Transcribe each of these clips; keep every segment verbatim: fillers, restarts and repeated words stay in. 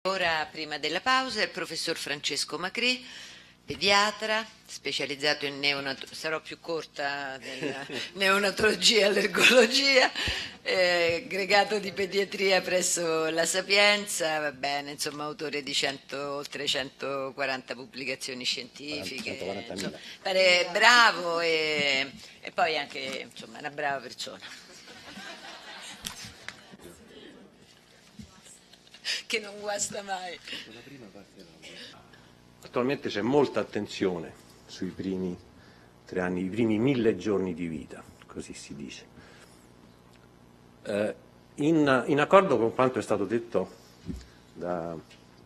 Ora, prima della pausa, il professor Francesco Macri, pediatra, specializzato in neonatologia, sarò più corta nella neonatologia e allergologia, eh, gregato di pediatria presso la Sapienza, va bene, insomma, autore di cento, oltre centoquaranta pubblicazioni scientifiche, insomma, pare bravo e, e poi anche, insomma, una brava persona. Che non guasta mai. Attualmente c'è molta attenzione sui primi tre anni, i primi mille giorni di vita, così si dice. Eh, in, in accordo con quanto è stato detto da,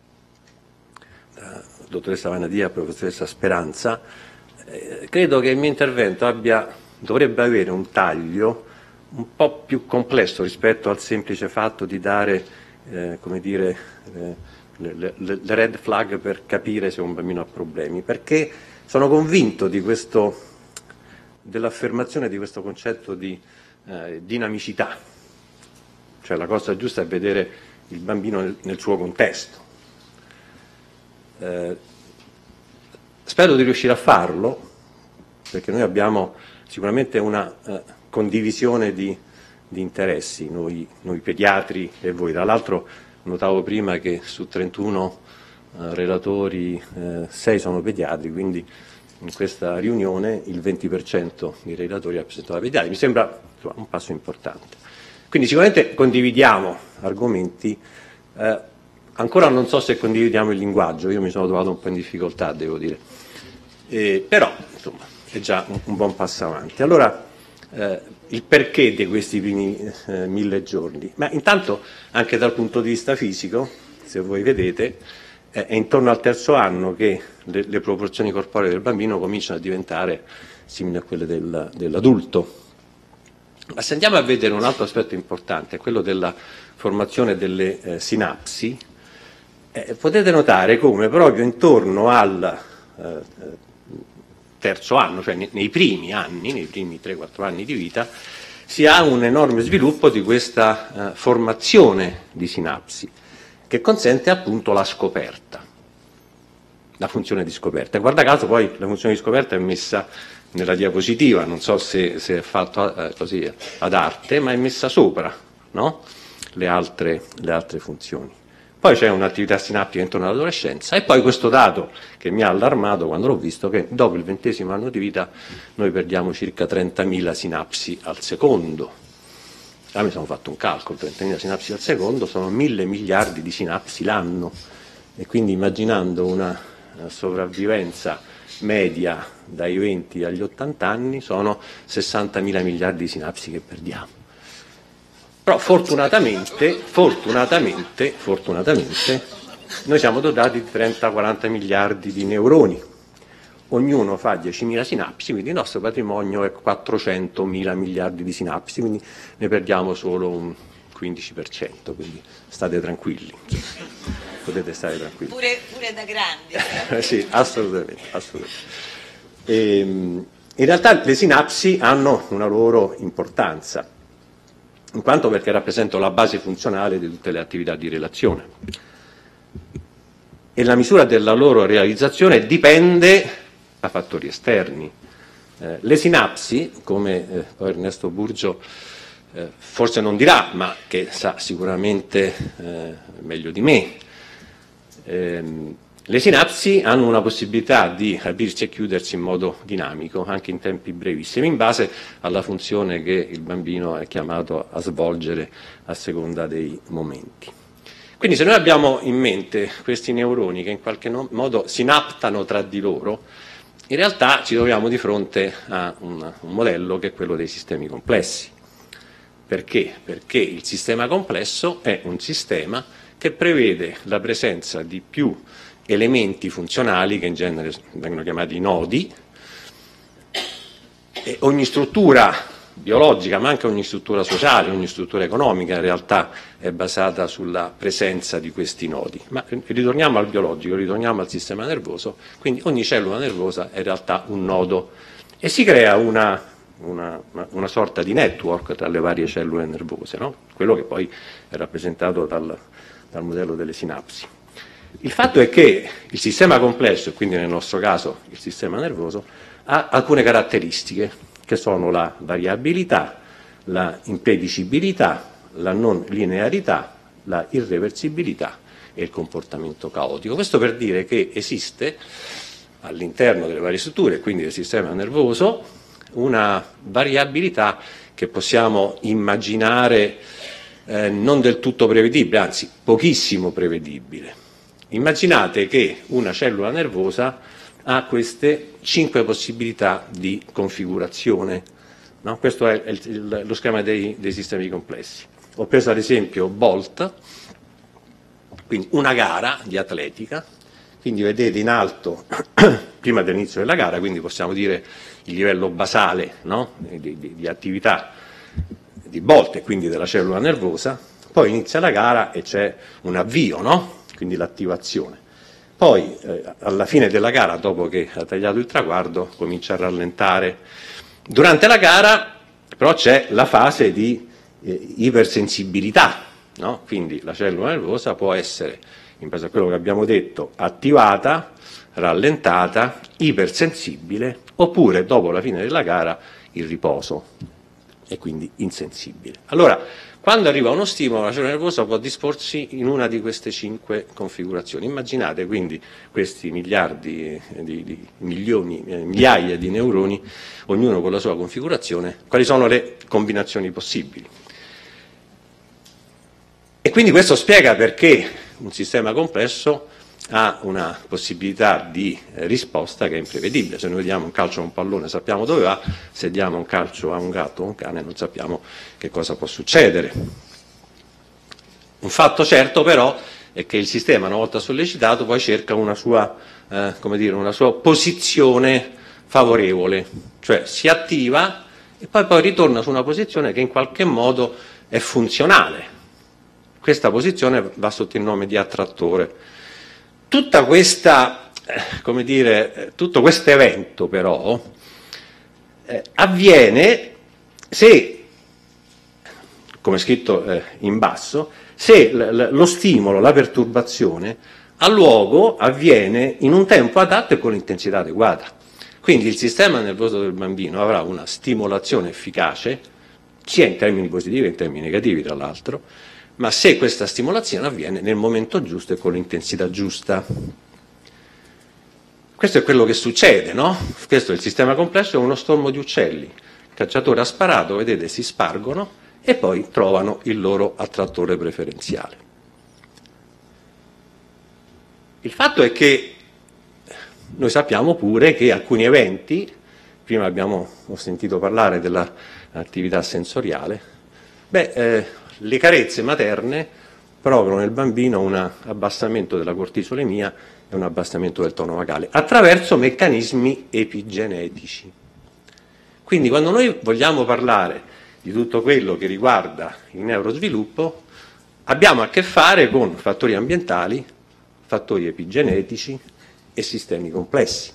da dottoressa Vanadia e professoressa Speranza, eh, credo che il mio intervento abbia, dovrebbe avere un taglio un po' più complesso rispetto al semplice fatto di dare Eh, come dire, eh, le, le, le red flag per capire se un bambino ha problemi, perché sono convinto di questo, dell'affermazione di questo concetto di eh, dinamicità, cioè la cosa giusta è vedere il bambino nel, nel suo contesto. Eh, spero di riuscire a farlo, perché noi abbiamo sicuramente una eh, condivisione di di interessi, noi, noi pediatri e voi. Tra l'altro notavo prima che su trentuno eh, relatori eh, sei sono pediatri, quindi in questa riunione il venti per cento dei relatori rappresentava pediatri. Mi sembra insomma, un passo importante. Quindi sicuramente condividiamo argomenti, eh, ancora non so se condividiamo il linguaggio, io mi sono trovato un po' in difficoltà, devo dire, eh, però insomma è già un, un buon passo avanti. Allora, eh, il perché di questi primi eh, mille giorni? Ma intanto anche dal punto di vista fisico, se voi vedete, eh, è intorno al terzo anno che le, le proporzioni corporee del bambino cominciano a diventare simili a quelle del, dell'adulto. Ma se andiamo a vedere un altro aspetto importante, quello della formazione delle eh, sinapsi, eh, potete notare come proprio intorno al eh, terzo anno, cioè nei primi anni, nei primi tre quattro anni di vita, si ha un enorme sviluppo di questa eh, formazione di sinapsi, che consente appunto la scoperta, la funzione di scoperta. E guarda caso poi la funzione di scoperta è messa nella diapositiva, non so se, se è fatto eh, così ad arte, ma è messa sopra, no? le, altre, le altre funzioni. Poi c'è un'attività sinaptica intorno all'adolescenza e poi questo dato che mi ha allarmato quando l'ho visto, che dopo il ventesimo anno di vita noi perdiamo circa trentamila sinapsi al secondo. Ah, mi sono fatto un calcolo, trentamila sinapsi al secondo sono mille miliardi di sinapsi l'anno e quindi immaginando una sopravvivenza media dai venti agli ottanta anni sono sessantamila miliardi di sinapsi che perdiamo. Però fortunatamente, fortunatamente, fortunatamente, noi siamo dotati di trenta quaranta miliardi di neuroni. Ognuno fa diecimila sinapsi, quindi il nostro patrimonio è quattrocentomila miliardi di sinapsi, quindi ne perdiamo solo un quindici per cento, quindi state tranquilli, potete stare tranquilli. Pure, pure da grandi. Sì, assolutamente, assolutamente. E, in realtà le sinapsi hanno una loro importanza, in quanto perché rappresentano la base funzionale di tutte le attività di relazione. E la misura della loro realizzazione dipende da fattori esterni. Eh, le sinapsi, come eh, poi Ernesto Burgio eh, forse non dirà, ma che sa sicuramente eh, meglio di me, ehm, le sinapsi hanno una possibilità di aprirsi e chiudersi in modo dinamico, anche in tempi brevissimi, in base alla funzione che il bambino è chiamato a svolgere a seconda dei momenti. Quindi se noi abbiamo in mente questi neuroni che in qualche modo sinaptano tra di loro, in realtà ci troviamo di fronte a un, un modello che è quello dei sistemi complessi. Perché? Perché il sistema complesso è un sistema che prevede la presenza di più elementi funzionali che in genere vengono chiamati nodi, e ogni struttura biologica, ma anche ogni struttura sociale, ogni struttura economica in realtà è basata sulla presenza di questi nodi. Ma ritorniamo al biologico, ritorniamo al sistema nervoso, quindi ogni cellula nervosa è in realtà un nodo e si crea una, una, una sorta di network tra le varie cellule nervose, no? Quello che poi è rappresentato dal, dal modello delle sinapsi. Il fatto è che il sistema complesso, e quindi nel nostro caso il sistema nervoso, ha alcune caratteristiche, che sono la variabilità, la impredicibilità, la non linearità, la irreversibilità e il comportamento caotico. Questo per dire che esiste all'interno delle varie strutture, quindi del sistema nervoso, una variabilità che possiamo immaginare eh, non del tutto prevedibile, anzi pochissimo prevedibile. Immaginate che una cellula nervosa ha queste cinque possibilità di configurazione. No? Questo è il, il, lo schema dei, dei sistemi complessi. Ho preso ad esempio Bolt, quindi una gara di atletica, quindi vedete in alto prima dell'inizio della gara, quindi possiamo dire il livello basale, no? di, di, di attività di Bolt e quindi della cellula nervosa, poi inizia la gara e c'è un avvio, no? Quindi l'attivazione. Poi eh, alla fine della gara, dopo che ha tagliato il traguardo, comincia a rallentare. Durante la gara però c'è la fase di eh, ipersensibilità, no? Quindi la cellula nervosa può essere, in base a quello che abbiamo detto, attivata, rallentata, ipersensibile, oppure dopo la fine della gara il riposo e quindi insensibile. Allora, quando arriva uno stimolo, la cellula nervosa può disporsi in una di queste cinque configurazioni. Immaginate quindi questi miliardi di, di milioni, eh, migliaia di neuroni, ognuno con la sua configurazione, quali sono le combinazioni possibili. E quindi questo spiega perché un sistema complesso ha una possibilità di risposta che è imprevedibile. Se noi diamo un calcio a un pallone sappiamo dove va, se diamo un calcio a un gatto o a un cane non sappiamo che cosa può succedere. Un fatto certo però è che il sistema, una volta sollecitato, poi cerca una sua, eh, come dire, una sua posizione favorevole, cioè si attiva e poi, poi ritorna su una posizione che in qualche modo è funzionale. Questa posizione va sotto il nome di attrattore. Tutta questa, eh, come dire, tutto questo evento però eh, avviene se, come scritto eh, in basso, se l- l- lo stimolo, la perturbazione ha luogo, avviene in un tempo adatto e con l'intensità adeguata. Quindi il sistema nervoso del bambino avrà una stimolazione efficace, sia in termini positivi che in termini negativi tra l'altro, ma se questa stimolazione avviene nel momento giusto e con l'intensità giusta. Questo è quello che succede, no? Questo è il sistema complesso, è uno stormo di uccelli. Il cacciatore ha sparato, vedete, si spargono e poi trovano il loro attrattore preferenziale. Il fatto è che noi sappiamo pure che alcuni eventi, prima abbiamo ho sentito parlare dell'attività sensoriale, beh, eh, le carezze materne provocano nel bambino un abbassamento della cortisolemia e un abbassamento del tono vagale attraverso meccanismi epigenetici. Quindi quando noi vogliamo parlare di tutto quello che riguarda il neurosviluppo, abbiamo a che fare con fattori ambientali, fattori epigenetici e sistemi complessi.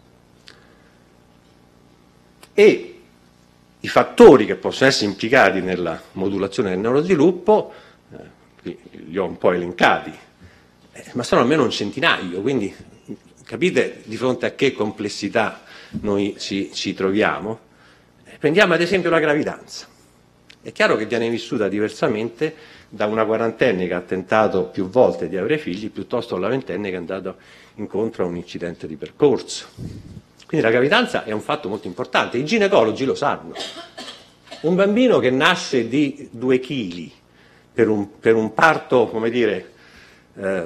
E i fattori che possono essere implicati nella modulazione del neurosviluppo, eh, li ho un po' elencati, eh, ma sono almeno un centinaio, quindi capite di fronte a che complessità noi ci, ci troviamo? Eh, prendiamo ad esempio la gravidanza. È chiaro che viene vissuta diversamente da una quarantenne che ha tentato più volte di avere figli, piuttosto alla ventenne che è andato incontro a un incidente di percorso. Quindi la gravidanza è un fatto molto importante, i ginecologi lo sanno. Un bambino che nasce di due chili per un, per un parto, come dire, eh,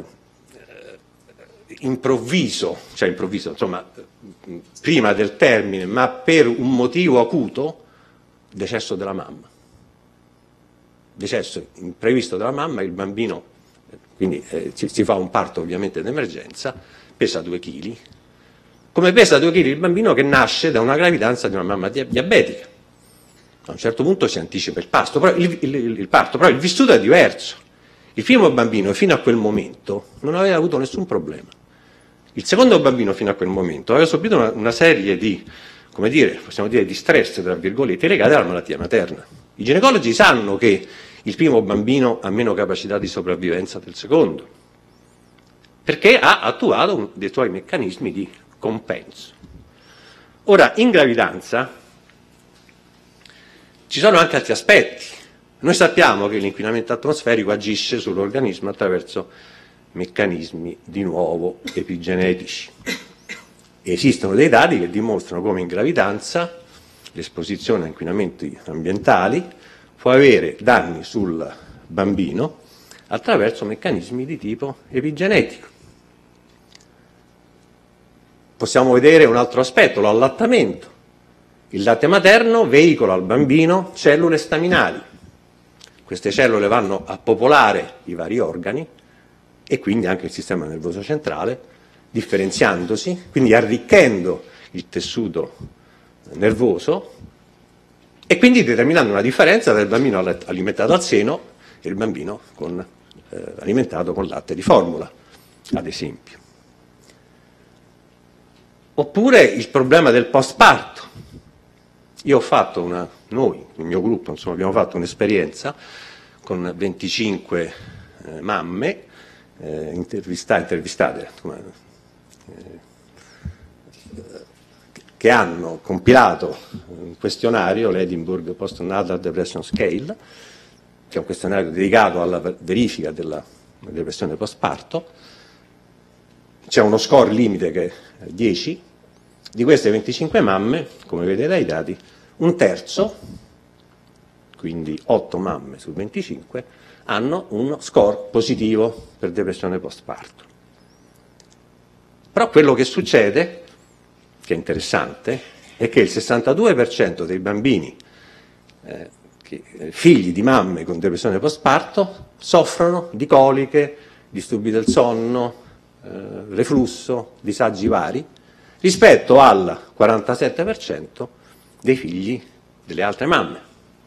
improvviso, cioè improvviso, insomma, prima del termine, ma per un motivo acuto, decesso della mamma. Decesso imprevisto della mamma, il bambino, quindi eh, si, si fa un parto ovviamente d'emergenza, pesa due chili. Come pesa due chili il bambino che nasce da una gravidanza di una mamma diabetica. A un certo punto si anticipa il, pasto, però il, il, il parto, però il vissuto è diverso. Il primo bambino fino a quel momento non aveva avuto nessun problema. Il secondo bambino fino a quel momento aveva subito una, una serie di, come dire, possiamo dire di stress, tra virgolette, legate alla malattia materna. I ginecologi sanno che il primo bambino ha meno capacità di sopravvivenza del secondo. perché ha attuato un dei suoi meccanismi di compenso. Ora, in gravidanza ci sono anche altri aspetti. Noi sappiamo che l'inquinamento atmosferico agisce sull'organismo attraverso meccanismi di nuovo epigenetici. Esistono dei dati che dimostrano come in gravidanza l'esposizione a inquinamenti ambientali può avere danni sul bambino attraverso meccanismi di tipo epigenetico. Possiamo vedere un altro aspetto, l'allattamento. Il latte materno veicola al bambino cellule staminali. Queste cellule vanno a popolare i vari organi e quindi anche il sistema nervoso centrale, differenziandosi, quindi arricchendo il tessuto nervoso e quindi determinando una differenza tra il bambino alimentato al seno e il bambino con, eh, alimentato con latte di formula, ad esempio. Oppure il problema del postparto. Io ho fatto una, noi, il mio gruppo, insomma, abbiamo fatto un'esperienza con venticinque eh, mamme eh, intervista, intervistate come, eh, che hanno compilato un questionario, l'Edinburgh Postnatal Depression Scale, che è un questionario dedicato alla verifica della depressione postparto. C'è uno score limite che è dieci. Di queste venticinque mamme, come vedete dai dati, un terzo, quindi otto mamme su venticinque, hanno uno score positivo per depressione postparto. Però quello che succede, che è interessante, è che il sessantadue per cento dei bambini eh, che, eh, figli di mamme con depressione postparto soffrono di coliche, disturbi del sonno, eh, reflusso, disagi vari, rispetto al quarantasette per cento dei figli delle altre mamme.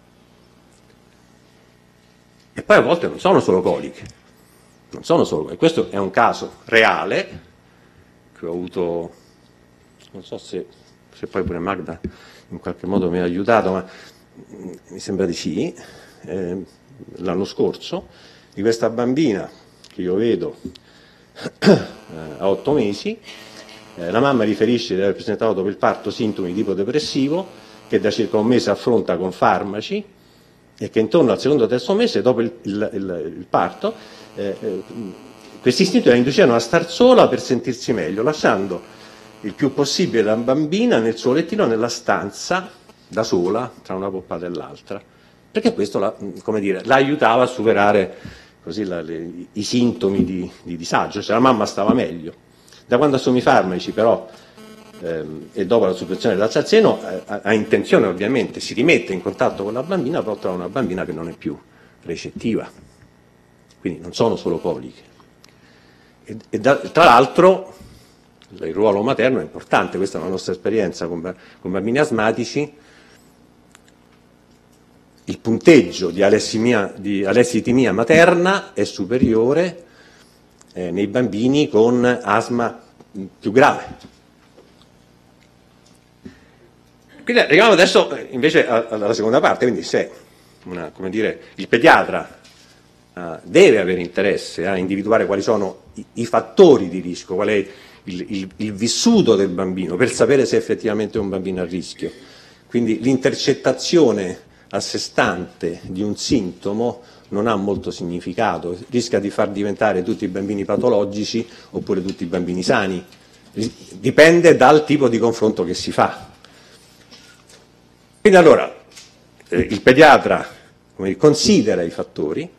E poi a volte non sono solo coliche, non sono solo coliche. Questo è un caso reale che ho avuto, non so se, se poi pure Magda in qualche modo mi ha aiutato, ma mi sembra di sì, eh, l'anno scorso, di questa bambina che io vedo eh, a otto mesi. Eh, la mamma riferisce di aver presentato dopo il parto sintomi di tipo depressivo che da circa un mese affronta con farmaci e che intorno al secondo o terzo mese dopo il, il, il, il parto eh, eh, questi istinti la inducevano a star sola per sentirsi meglio, lasciando il più possibile la bambina nel suo lettino nella stanza da sola tra una poppata e l'altra, perché questo la, come dire, la aiutava a superare così la, le, i sintomi di, di disagio, cioè la mamma stava meglio. Da quando assume i farmaci però ehm, e dopo la soppressione del latte al seno eh, ha, ha intenzione ovviamente, si rimette in contatto con la bambina, però trova una bambina che non è più recettiva, quindi non sono solo coliche. E, e da, tra l'altro il ruolo materno è importante, questa è la nostra esperienza con, con bambini asmatici. Il punteggio di alessimia, di alessitimia materna è superiore Eh, nei bambini con asma più grave. Quindi arriviamo adesso invece alla seconda parte, quindi se una, come dire, il pediatra uh, deve avere interesse a individuare quali sono i, i fattori di rischio, qual è il, il, il vissuto del bambino, per sapere se effettivamente è un bambino a rischio. Quindi l'intercettazione a sé stante di un sintomo non ha molto significato, rischia di far diventare tutti i bambini patologici oppure tutti i bambini sani, dipende dal tipo di confronto che si fa. Quindi allora eh, il pediatra come dire, considera i fattori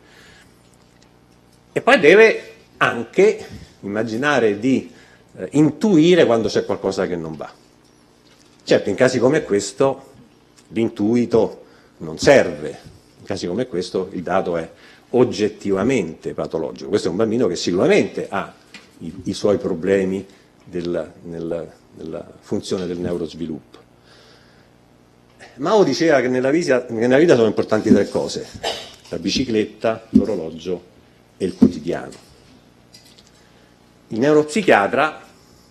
e poi deve anche immaginare di eh, intuire quando c'è qualcosa che non va. Certo, in casi come questo l'intuito non serve. In casi come questo il dato è oggettivamente patologico. Questo è un bambino che sicuramente ha i, i suoi problemi del, nel, nella funzione del neurosviluppo. Mao diceva che nella, vita, nella vita sono importanti tre cose: la bicicletta, l'orologio e il quotidiano. Il neuropsichiatra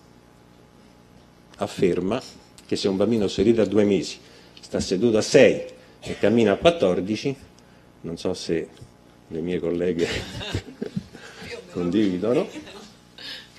afferma che se un bambino sorride a due mesi, sta seduto a sei e cammina a quattordici, non so se le mie colleghe condividono,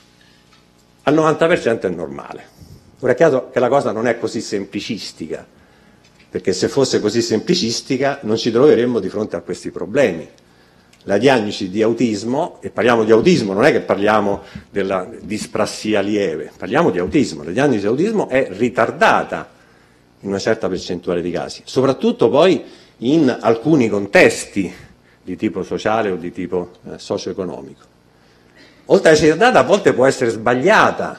al novanta per cento è normale. Ora è chiaro che la cosa non è così semplicistica, perché se fosse così semplicistica non ci troveremmo di fronte a questi problemi. La diagnosi di autismo, e parliamo di autismo, non è che parliamo della disprassia lieve, parliamo di autismo. La diagnosi di autismo è ritardata in una certa percentuale di casi, soprattutto poi in alcuni contesti di tipo sociale o di tipo eh, socio-economico. Oltre a essere ritardata, a volte può essere sbagliata.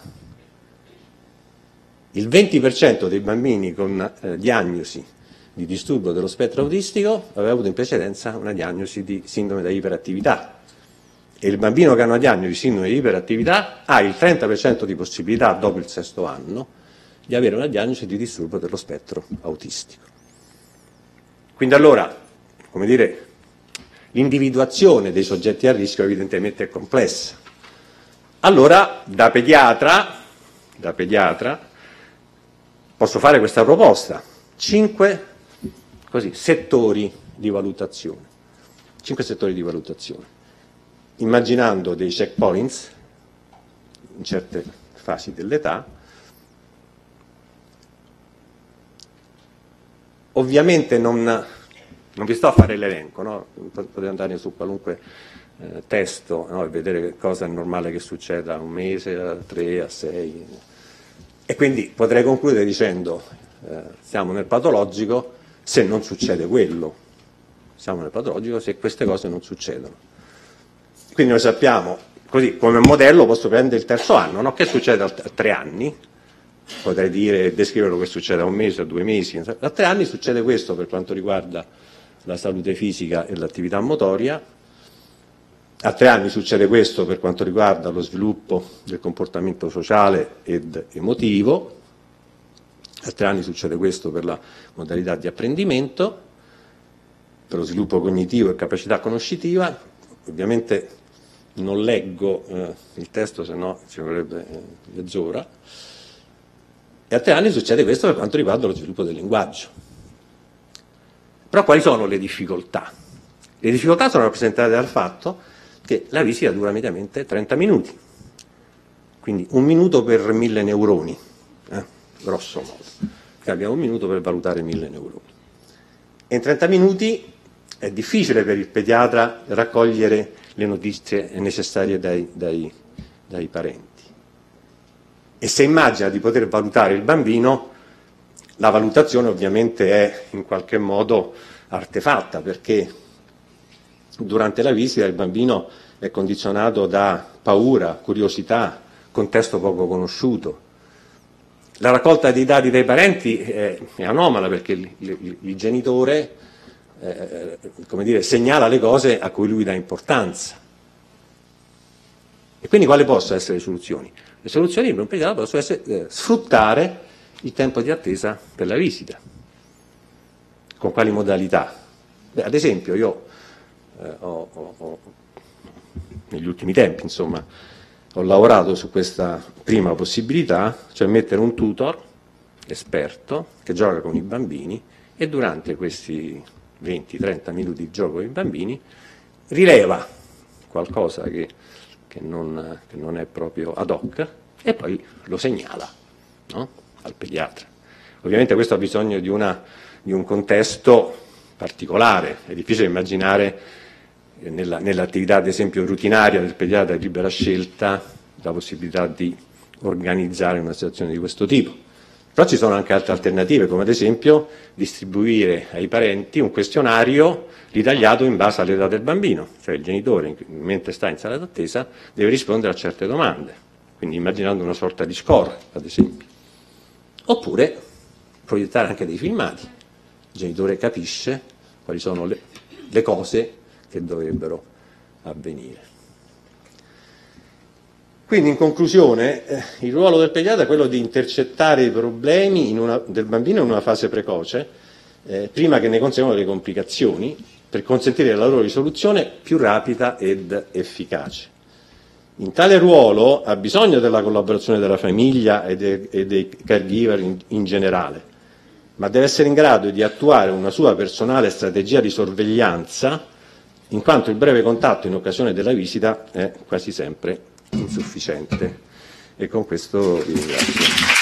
Il venti per cento dei bambini con eh, diagnosi di disturbo dello spettro autistico aveva avuto in precedenza una diagnosi di sindrome da iperattività, e il bambino che ha una diagnosi di sindrome di iperattività ha il trenta per cento di possibilità dopo il sesto anno di avere una diagnosi di disturbo dello spettro autistico. Quindi allora, come dire, l'individuazione dei soggetti a rischio evidentemente è complessa. Allora, da pediatra, da pediatra posso fare questa proposta: cinque così, settori di valutazione, cinque settori di valutazione, immaginando dei checkpoints in certe fasi dell'età. Ovviamente non, non vi sto a fare l'elenco, no? Potete andare su qualunque eh, testo, no? E vedere che cosa è normale che succeda a un mese, a tre, a sei. E quindi potrei concludere dicendo eh, siamo nel patologico se non succede quello, siamo nel patologico se queste cose non succedono. Quindi noi sappiamo, così come modello posso prendere il terzo anno, no? Che succede a tre anni? Potrei dire, descrivere quello che succede a un mese, a due mesi. A tre anni succede questo per quanto riguarda la salute fisica e l'attività motoria. A tre anni succede questo per quanto riguarda lo sviluppo del comportamento sociale ed emotivo. A tre anni succede questo per la modalità di apprendimento, per lo sviluppo cognitivo e capacità conoscitiva. Ovviamente non leggo eh, il testo, se no ci vorrebbe eh, mezz'ora. E a tre anni succede questo per quanto riguarda lo sviluppo del linguaggio. Però quali sono le difficoltà? Le difficoltà sono rappresentate dal fatto che la visita dura mediamente trenta minuti, quindi un minuto per mille neuroni, eh, grosso modo, perché abbiamo un minuto per valutare mille neuroni. E in trenta minuti è difficile per il pediatra raccogliere le notizie necessarie dai, dai, dai parenti. E se immagina di poter valutare il bambino, la valutazione ovviamente è in qualche modo artefatta, perché durante la visita il bambino è condizionato da paura, curiosità, contesto poco conosciuto. La raccolta dei dati dai parenti è, è anomala, perché il, il, il genitore eh, come dire, segnala le cose a cui lui dà importanza. E quindi quali possono essere le soluzioni? Le soluzioni per un pediatra possono essere eh, sfruttare il tempo di attesa per la visita. Con quali modalità? Beh, ad esempio io eh, ho, ho, ho, negli ultimi tempi insomma, ho lavorato su questa prima possibilità, cioè mettere un tutor esperto che gioca con i bambini e durante questi venti trenta minuti di gioco con i bambini rileva qualcosa che Che non, che non è proprio ad hoc, e poi lo segnala, no? Al pediatra. Ovviamente questo ha bisogno di, una, di un contesto particolare, è difficile immaginare eh, nella, nell'attività ad esempio rutinaria del pediatra di libera scelta la possibilità di organizzare una situazione di questo tipo. Però ci sono anche altre alternative, come ad esempio distribuire ai parenti un questionario ritagliato in base all'età del bambino, cioè il genitore, mentre sta in sala d'attesa, deve rispondere a certe domande, quindi immaginando una sorta di score, ad esempio. Oppure proiettare anche dei filmati, il genitore capisce quali sono le, le cose che dovrebbero avvenire. Quindi in conclusione eh, il ruolo del pediatra è quello di intercettare i problemi in una, del bambino in una fase precoce, eh, prima che ne conseguano le complicazioni, per consentire la loro risoluzione più rapida ed efficace. In tale ruolo ha bisogno della collaborazione della famiglia e, de, e dei caregiver in, in generale, ma deve essere in grado di attuare una sua personale strategia di sorveglianza, in quanto il breve contatto in occasione della visita è quasi sempre insufficiente e con questo vi ringrazio.